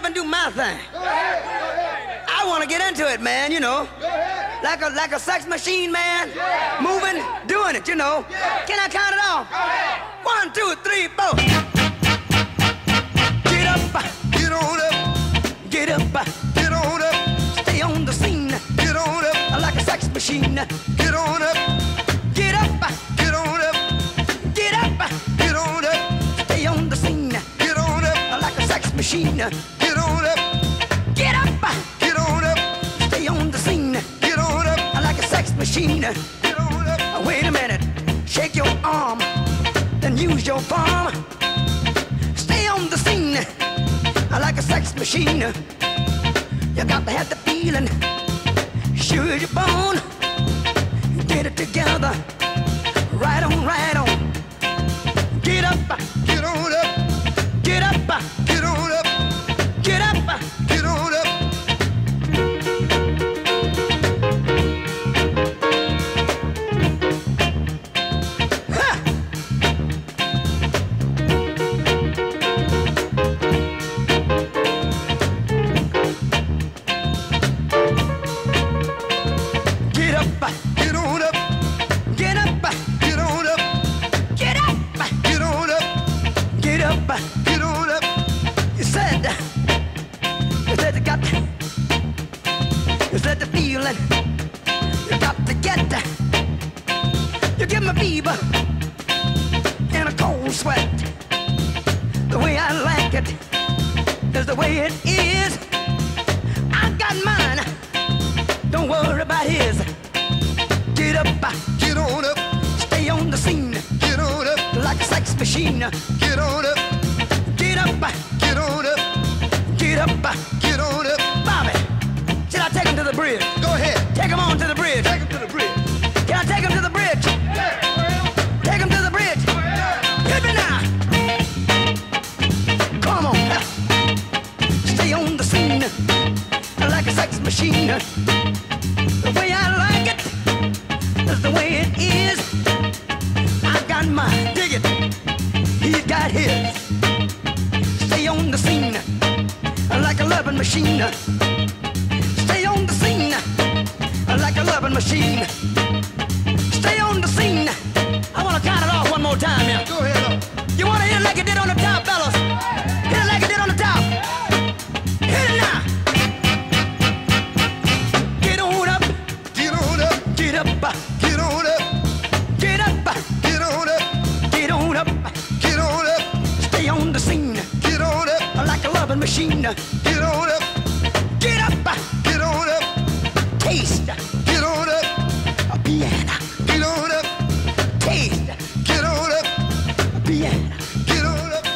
and do my thing. I want to get into it, man, you know. Like a sex machine, man. Moving, doing it, you know. Can I count it off? 1, 2, 3, 4. Get up, Get on up, get up, get on up, stay on the scene. get on up, Like a sex machine. get on up, Get up, get on up, get up, get on up, stay on the scene. get on up, Like a sex machine. get on up, Get up, get on up, stay on the scene. get on up, Like a sex machine. get on up. Wait a minute, shake your arm, then use your palm. Stay on the scene, like a sex machine. You got to have the feeling, sure as you're born. Get it together, right on, right on. Get up, Get on up, get up, get on up, get up. get on up. Ha! Get up, Get on up, get up, get on up, get up, get on up, get up. get on up. You said you got, you said the feeling, you got to get, you give me fever and a cold sweat. The way I like it is the way it is. I got mine, don't worry about his. Get up, Get on up, stay on the scene get on up, like a sex machine. get on up, Get up, get on up, get up. get on up. Bobby, should I take him to the bridge? Go ahead, Take him on to the bridge. take him to the bridge. Can I take him to the bridge? Take him to the bridge. Hit me now. Come on. Stay on the scene like a sex machine. The way I like it is the way it is. I got mine. Dig it. He's got his. Stay on the scene like a loving machine. Stay on the scene like a loving machine. Stay on the scene. I want to count it off one more time here. Go ahead up. You want to hit it like it did on the top, fellas? Hit it like it did on the top. Hit it now. Get on up, Get on up, get up, get on up, get up, get on up, get on up. get on up, Stay on the scene get on up, like a loving machine. get on up, Get up, get on up, taste get on up, a piano. get on up, Taste get on up, a piano. get on up.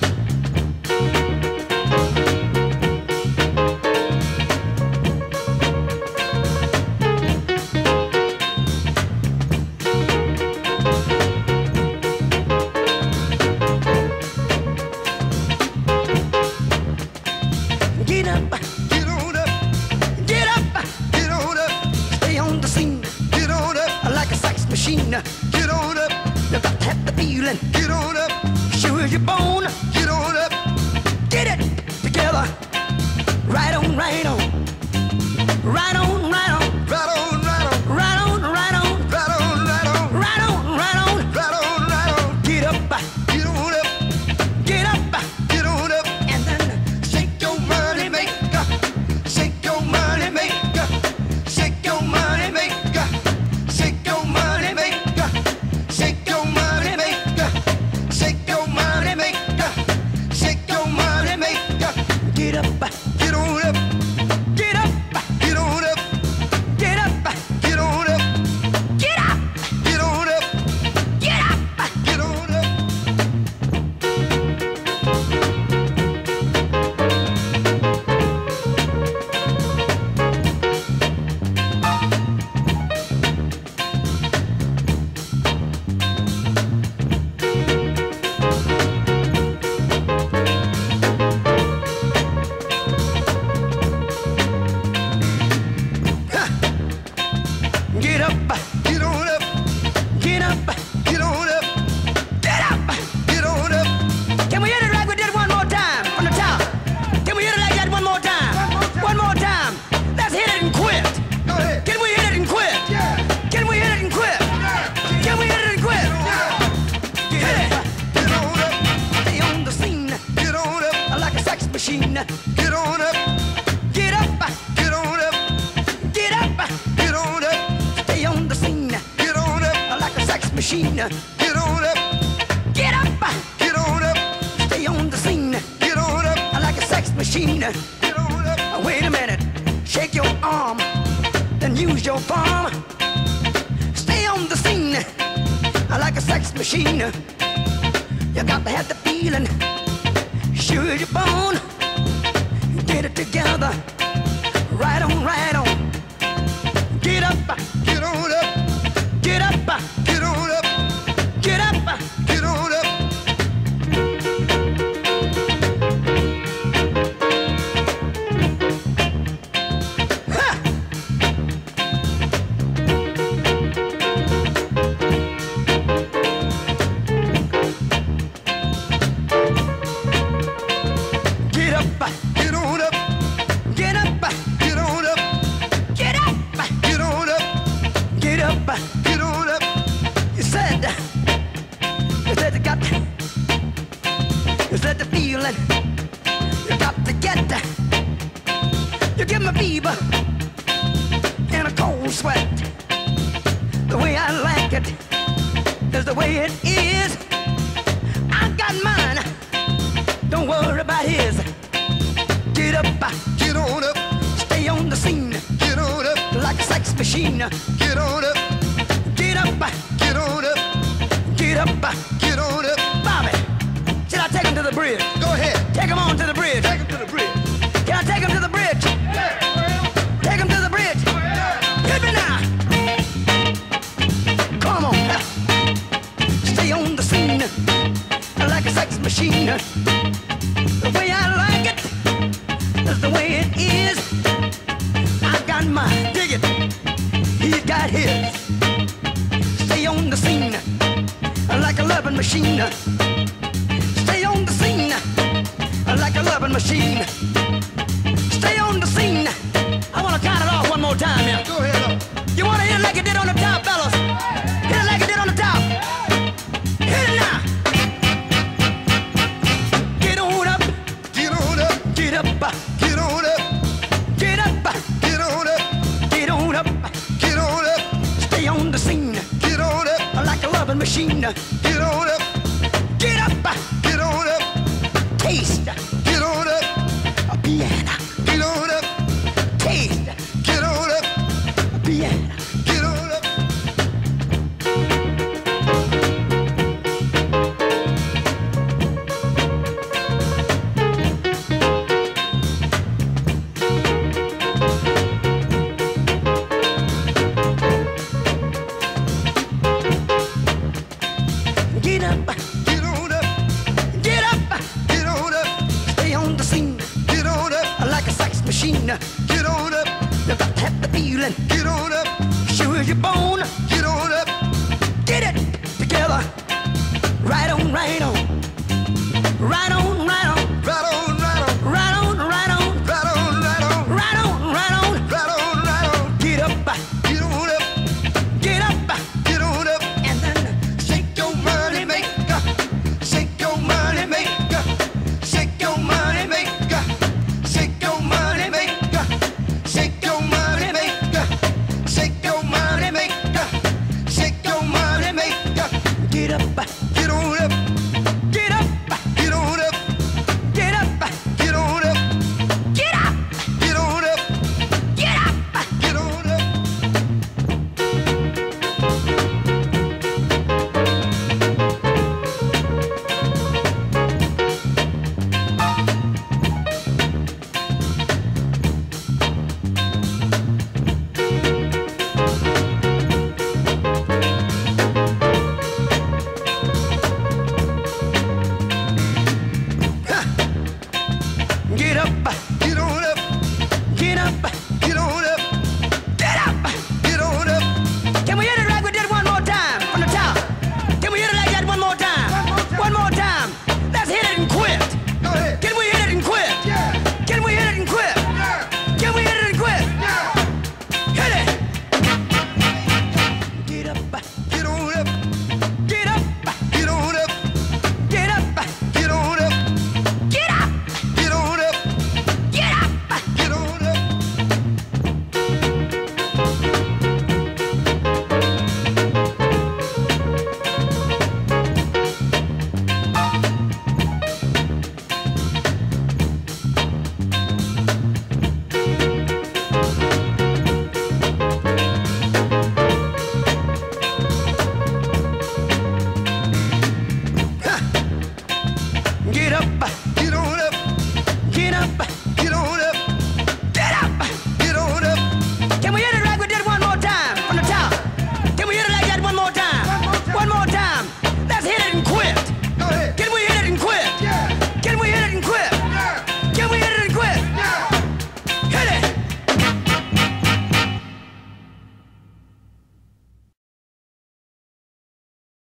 Get up, Get on up, get up. get on up, Stay on the scene get on up, like a sex machine. get on up, You got to have the feeling, get on up, sure as you're born. get on up, Get it together, right on, right on, right on, right on, right on, right on, right on, right on, right on, right on, right on, right on. right on, right on. Get up, Get on up, get up, get on up, and then shake your money maker, shake your money maker, shake your money maker, shake your money maker, shake your money maker, shake your money maker, shake your money maker. get up, Get on up, machine. Get on up, Get up, get on up, get up, get on up, stay on the scene get on up, like a sex machine. get on up, Get up, get on up, stay on the scene get on up, like a sex machine. get on up. Wait a minute, shake your arm, then use your palm. Stay on the scene like a sex machine. You got to have the feeling, sure as you're born. Get it together, right on, right on. Get up, Get on up, get up, get on up, get up. get on up. Ha! Get up, Get on up, get up, get on up, get up, get on up, get up. get on up. You said you got, you said the feeling, you got to get. You give me fever and a cold sweat. The way I like it is the way it is. I got mine, don't worry about his. Get up, Get on up, stay on the scene get on up, like a sex machine. get on up, Get up, get on up, get up. get on up. Bobby, should I take him to the bridge? Go ahead, Take him on to the bridge. take him to the bridge. Can I take him to the bridge? Take him to the bridge. Hit me now. Come on. Stay on the scene like a sex machine. The way I like it is the way it is. I got mine. Dig it. He's got his. Stay on the scene like a loving machine. Stay on the scene like a loving machine. Stay on the scene. I want to count it off one more time here. Go ahead up. You want to hit it like it did on the top, fellas? Hit it like it did on the top. Hit it now. Get on up, Get on up, get up, get on up, get up, get on up, get on up. get on up, Stay on the scene get on up, like a loving machine. get on up, Get up, get on up, taste get on up, a piano. get on up, Taste get on up, a piano. get on up. Get up, Get on up, get up. get on up, Stay on the scene get on up, like a sex machine. get on up, You got to have the feeling, get on up, sure as you're born. get on up, Get it together, right on, right on, right on, right on, right on, right on, right on, right on, right on, right on, right on, right on. right on, right on. Get up, Get on up, get up, get on up, and then shake your money maker, shake your money maker, shake your money maker, shake your money maker, shake your money maker, shake your money maker, shake your money maker. get up, Get on up, Get up.